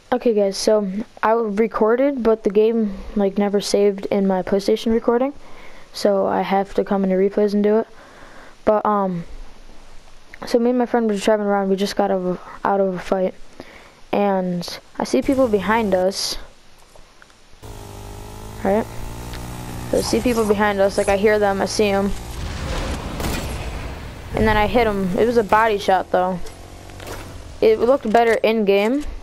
Okay guys, so I recorded, but the game like never saved in my PlayStation recording, so I have to come into replays and do it. But so me and my friend were just driving around. We just got out of a fight, and I see people behind us. Right? So I see people behind us. Like I hear them, I see them, and then I hit them. It was a body shot though. It looked better in game.